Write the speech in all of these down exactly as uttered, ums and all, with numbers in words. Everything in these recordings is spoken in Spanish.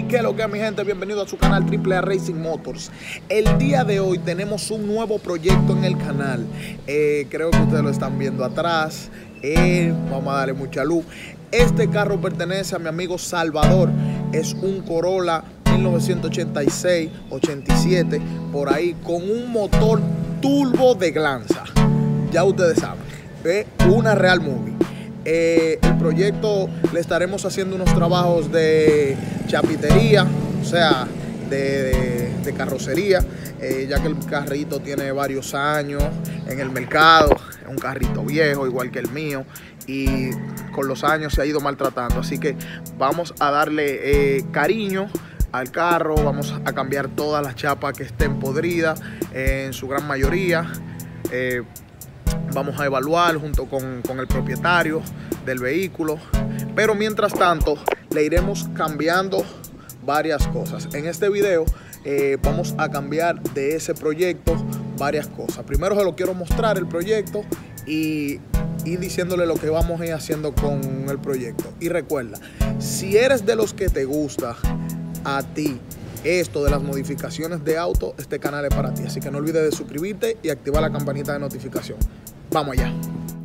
¿Qué es lo que es, mi gente? Bienvenido a su canal Triple A Racing Motors. El día de hoy tenemos un nuevo proyecto en el canal. Eh, creo que ustedes lo están viendo atrás. Eh, vamos a darle mucha luz. Este carro pertenece a mi amigo Salvador. Es un Corolla mil novecientos ochenta y seis, ochenta y siete, por ahí, con un motor turbo de Glanza. Ya ustedes saben, es una Real Movie. Eh, el proyecto le estaremos haciendo unos trabajos de chapitería, o sea, de, de, de carrocería, eh, ya que el carrito tiene varios años en el mercado. Es un carrito viejo, igual que el mío, y con los años se ha ido maltratando. Así que vamos a darle eh, cariño al carro, vamos a cambiar todas las chapas que estén podridas, eh, en su gran mayoría. Eh, Vamos a evaluar junto con, con el propietario del vehículo. Pero mientras tanto, le iremos cambiando varias cosas. En este video eh, vamos a cambiar de ese proyecto varias cosas. Primero se lo quiero mostrar el proyecto y ir diciéndole lo que vamos a ir haciendo con el proyecto. Y recuerda, si eres de los que te gusta a ti esto de las modificaciones de auto, este canal es para ti. Así que no olvides de suscribirte y activar la campanita de notificación. Vamos allá.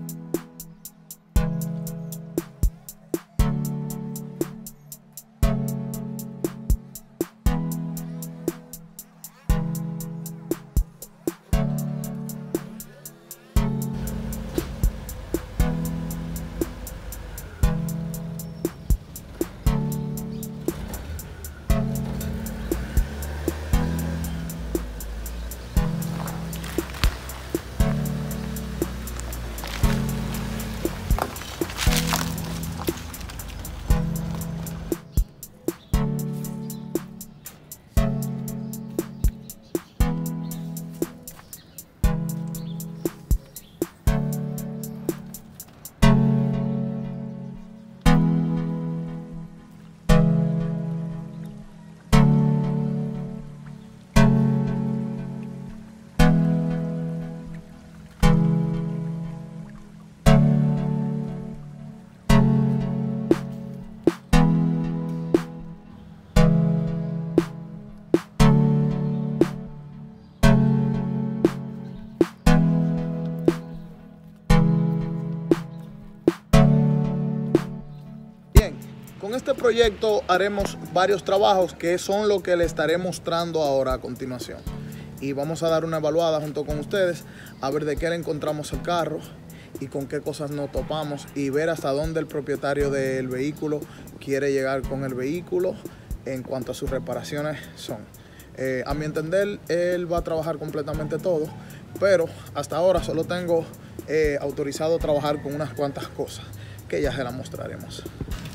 Con este proyecto haremos varios trabajos que son lo que le estaré mostrando ahora a continuación. Y vamos a dar una evaluada junto con ustedes a ver de qué le encontramos el carro y con qué cosas nos topamos y ver hasta dónde el propietario del vehículo quiere llegar con el vehículo en cuanto a sus reparaciones son. Eh, a mi entender, él va a trabajar completamente todo, pero hasta ahora solo tengo eh, autorizado trabajar con unas cuantas cosas que ya se las mostraremos.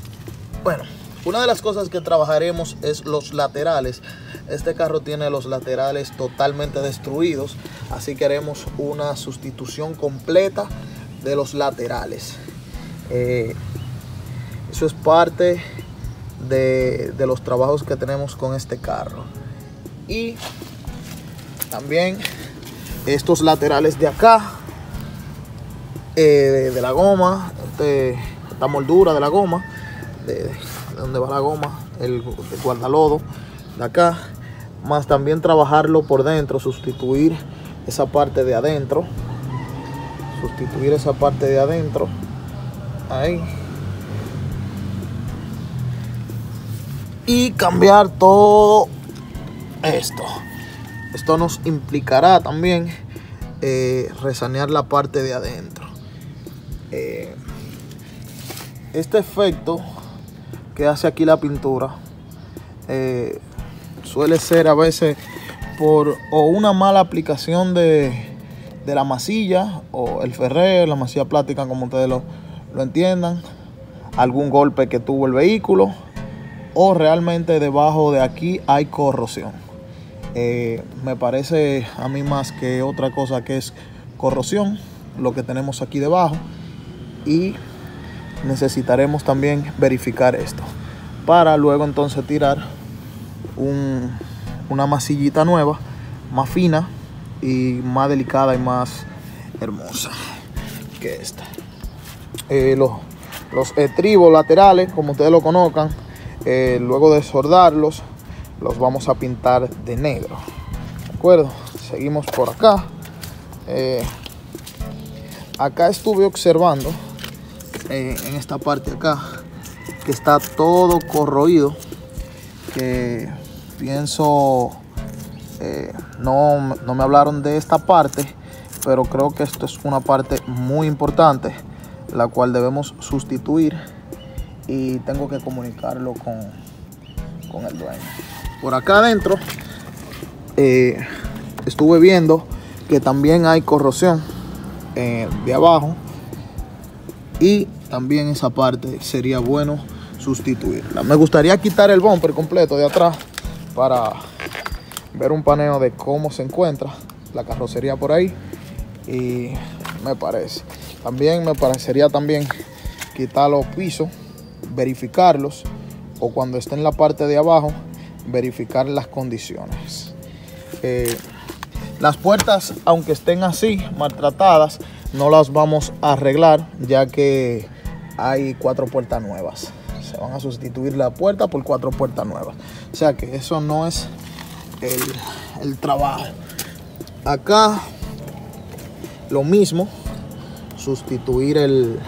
Bueno, una de las cosas que trabajaremos es los laterales. Este carro tiene los laterales totalmente destruidos, así que haremos una sustitución completa de los laterales. Eh, eso es parte de, de los trabajos que tenemos con este carro. Y también estos laterales de acá, eh, de, de la goma, este, esta moldura de la goma, de, de donde va la goma, el, el guardalodo de acá, más también trabajarlo por dentro, sustituir esa parte de adentro, sustituir esa parte de adentro, ahí, y cambiar todo esto. Esto nos implicará también eh, resanear la parte de adentro. Eh, este efecto que hace aquí la pintura eh, suele ser a veces por o una mala aplicación de, de la masilla o el ferrer, la masilla plástica, como ustedes lo, lo entiendan, algún golpe que tuvo el vehículo, o realmente debajo de aquí hay corrosión. Eh, me parece a mí más que otra cosa que es corrosión lo que tenemos aquí debajo, y necesitaremos también verificar esto para luego entonces tirar un, una masillita nueva, más fina y más delicada y más hermosa que esta. Eh, los, los estribos laterales, como ustedes lo conozcan, eh, luego de soldarlos, los vamos a pintar de negro. ¿De acuerdo? Seguimos por acá. Eh, acá estuve observando, eh, en esta parte acá, que está todo corroído. Que pienso, eh, no, no me hablaron de esta parte, pero creo que esto es una parte muy importante, la cual debemos sustituir, y tengo que comunicarlo con, con el dueño. Por acá adentro eh, estuve viendo que también hay corrosión eh, de abajo, y también esa parte sería bueno sustituirla. Me gustaría quitar el bumper completo de atrás para ver un paneo de cómo se encuentra la carrocería por ahí, y me parece también me parecería también quitar los pisos, verificarlos, o cuando esté en la parte de abajo verificar las condiciones. Eh, las puertas, aunque estén así maltratadas, no las vamos a arreglar, ya que hay cuatro puertas nuevas. Se van a sustituir la puerta por cuatro puertas nuevas. O sea que eso no es el, el trabajo. Acá lo mismo, sustituir el,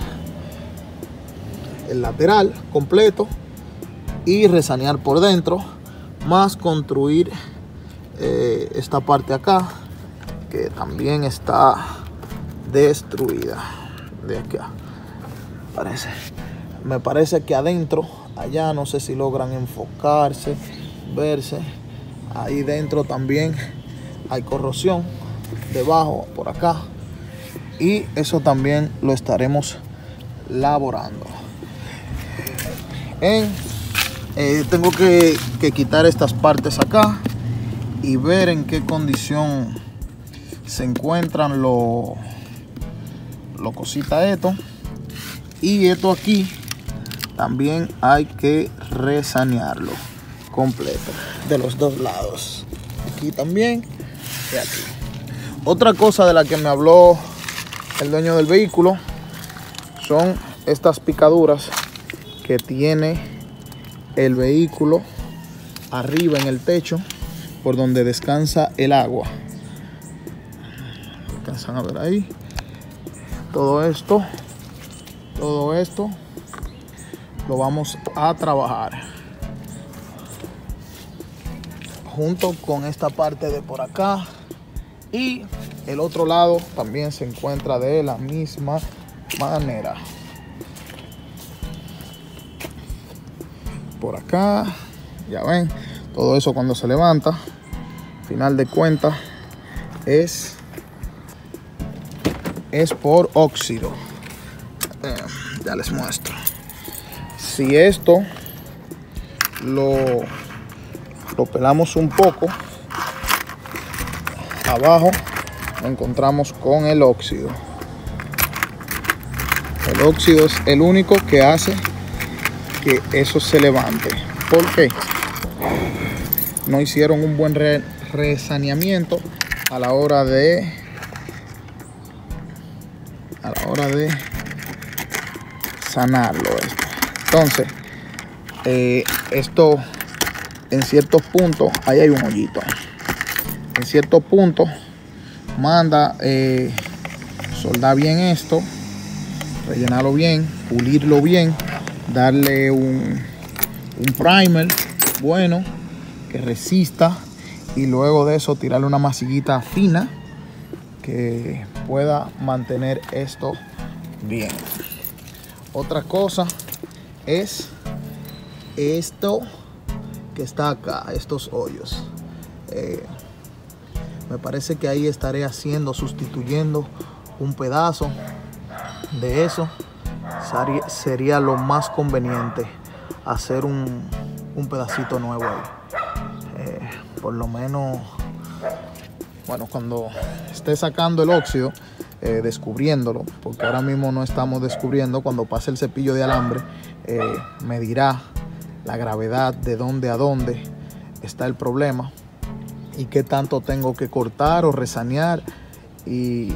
el lateral completo y resanear por dentro, más construir eh, esta parte acá, que también está destruida. De acá parece. Me parece que adentro, allá, no sé si logran enfocarse, verse. Ahí dentro también hay corrosión, debajo, por acá. Y eso también lo estaremos laborando. En, eh, tengo que, que quitar estas partes acá y ver en qué condición se encuentran los lo cositas esto. Y esto aquí también hay que resanearlo completo de los dos lados, aquí también y aquí. Otra cosa de la que me habló el dueño del vehículo son estas picaduras que tiene el vehículo arriba en el techo, por donde descansa el agua. Alcanzan a ver ahí. Todo esto todo esto lo vamos a trabajar junto con esta parte de por acá, y el otro lado también se encuentra de la misma manera. Por acá, ya ven, todo eso cuando se levanta, final de cuentas, es es por óxido. Eh, ya les muestro. Si esto lo, lo pelamos un poco, abajo encontramos con el óxido. El óxido es el único que hace que eso se levante. ¿Por qué? No hicieron un buen re, resaneamiento a la hora de a la hora de sanarlo esto. Entonces eh, esto en ciertos puntos, ahí hay un hoyito, en ciertos puntos manda eh, soldar bien esto, rellenarlo bien, pulirlo bien, darle un, un primer bueno que resista, y luego de eso tirarle una masillita fina que pueda mantener esto bien. Otra cosa es esto que está acá, estos hoyos. Eh, me parece que ahí estaré haciendo, sustituyendo un pedazo de eso. Sería, sería lo más conveniente hacer un, un pedacito nuevo ahí. Eh, por lo menos, bueno, cuando esté sacando el óxido, eh, descubriéndolo, porque ahora mismo no estamos descubriendo, cuando pase el cepillo de alambre, eh, me dirá la gravedad de dónde a dónde está el problema y qué tanto tengo que cortar o resanear, y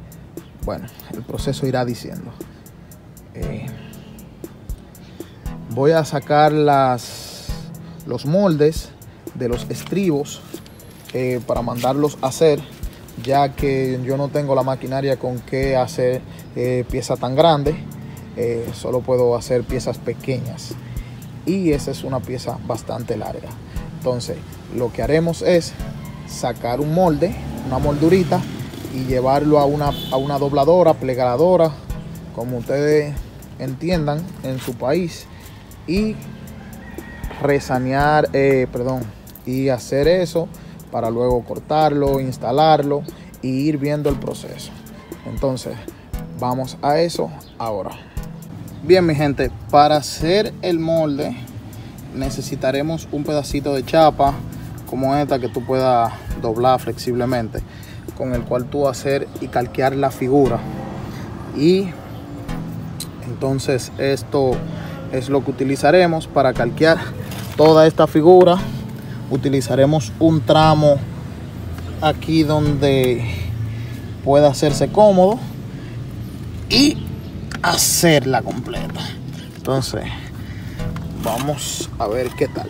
bueno, el proceso irá diciendo. Eh, voy a sacar las, los moldes de los estribos eh, para mandarlos a hacer, ya que yo no tengo la maquinaria con que hacer eh, piezas tan grandes. Eh, solo puedo hacer piezas pequeñas y esa es una pieza bastante larga. Entonces lo que haremos es sacar un molde, una moldurita, y llevarlo a una, a una dobladora, plegadora, como ustedes entiendan en su país, y resanear, eh, perdón, y hacer eso para luego cortarlo, instalarlo y ir viendo el proceso. Entonces vamos a eso ahora. Bien, mi gente, para hacer el molde necesitaremos un pedacito de chapa como esta que tú puedas doblar flexiblemente, con el cual tú hacer y calquear la figura. Y entonces esto es lo que utilizaremos para calquear toda esta figura. Utilizaremos un tramo aquí donde pueda hacerse cómodo y hacerla completa. Entonces vamos a ver qué tal.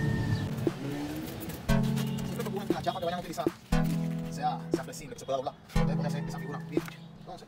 La chapa que vayan a utilizar sea, sea flexible, que se pueda doblar. Ustedes pueden hacer esa figura bien. Entonces,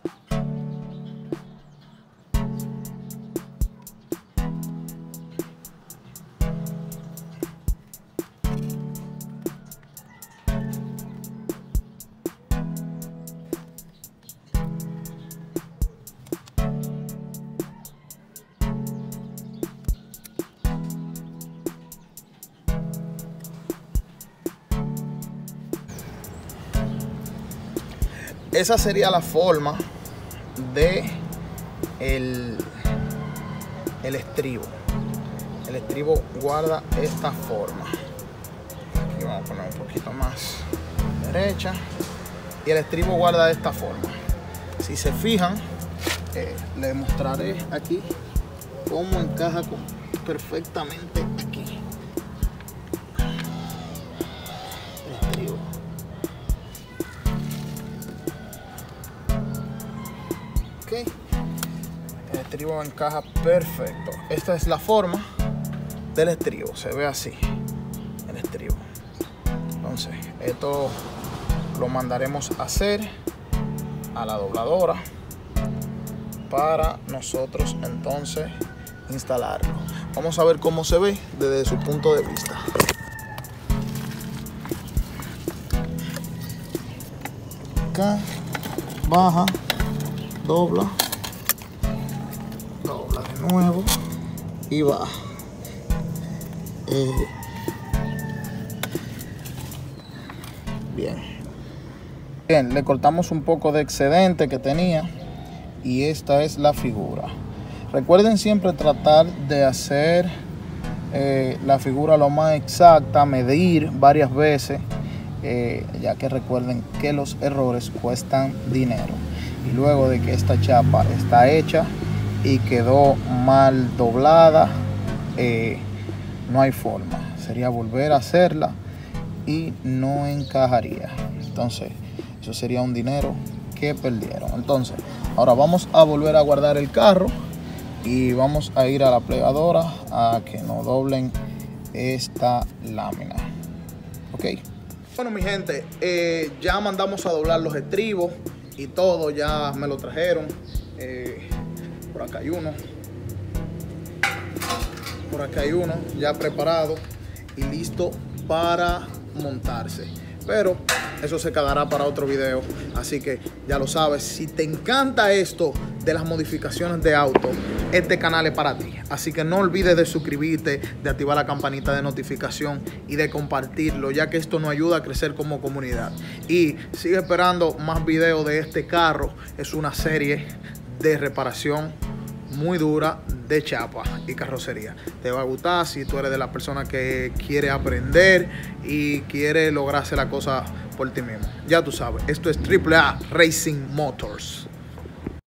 esa sería la forma de el, el estribo. El estribo guarda esta forma. Aquí vamos a poner un poquito más derecha. Y el estribo guarda esta forma. Si se fijan, eh, les mostraré aquí cómo encaja con, perfectamente aquí. El estribo. Okay. El estribo encaja perfecto. Esta es la forma del estribo. Se ve así el estribo. Entonces esto lo mandaremos a hacer a la dobladora para nosotros entonces instalarlo. Vamos a ver cómo se ve desde su punto de vista. Acá baja, dobla, dobla de nuevo y va. Eh, bien. Bien, le cortamos un poco de excedente que tenía y esta es la figura. Recuerden siempre tratar de hacer eh, la figura lo más exacta, medir varias veces, eh, ya que recuerden que los errores cuestan dinero. Y luego de que esta chapa está hecha y quedó mal doblada, eh, no hay forma, sería volver a hacerla y no encajaría. Entonces eso sería un dinero que perdieron. Entonces ahora vamos a volver a guardar el carro y vamos a ir a la plegadora a que nos doblen esta lámina. Ok, bueno mi gente, eh, ya mandamos a doblar los estribos y todo, ya me lo trajeron. Eh, por acá hay uno, por acá hay uno ya preparado y listo para montarse, pero eso se quedará para otro video. Así que ya lo sabes, si te encanta esto de las modificaciones de auto, este canal es para ti. Así que no olvides de suscribirte, de activar la campanita de notificación y de compartirlo, ya que esto nos ayuda a crecer como comunidad. Y sigue esperando más videos de este carro. Es una serie de reparación muy dura de chapa y carrocería. Te va a gustar si tú eres de las personas que quiere aprender y quiere lograrse la cosa por ti mismo. Ya tú sabes, esto es Triple A Racing Motors.